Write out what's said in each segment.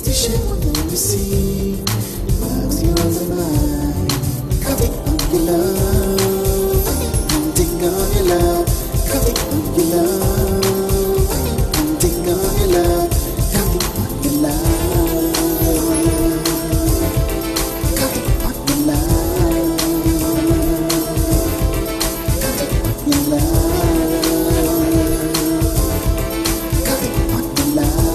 share what you receive. Love's yours and mine. Counting on your love. Counting on your love. Counting on your love. Counting on your love. Counting on your love. Counting on your love. Counting on your love. Counting on your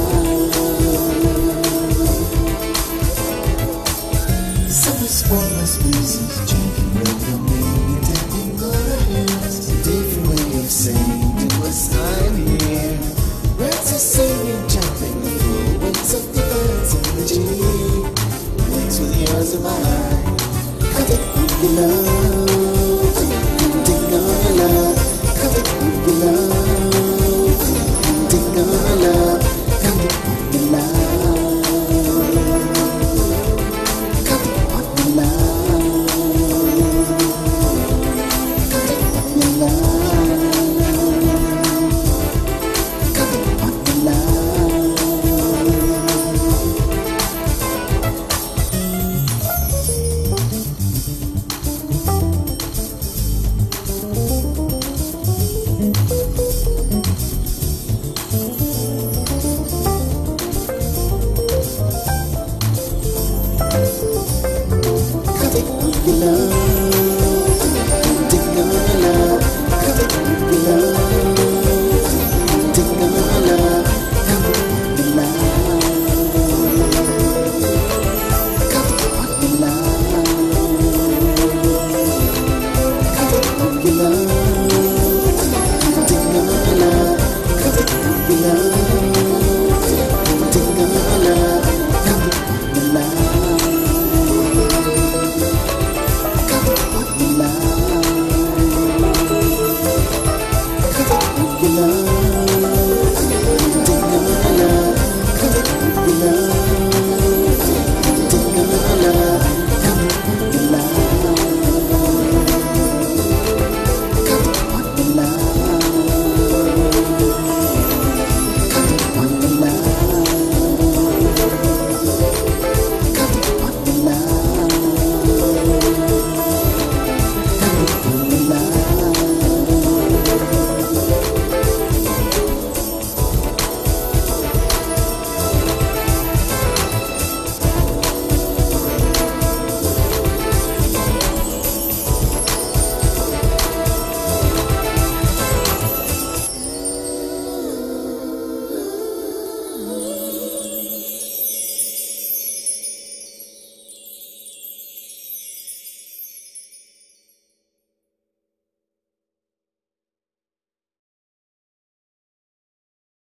love. Summer's warmest breezes, drinking welcoming and tapping on our hands. Different way of saying to us, I'm here. Birds are singing, jumping the full winds of the birds in the tree. Thanks with yours and mine. Counting on your love.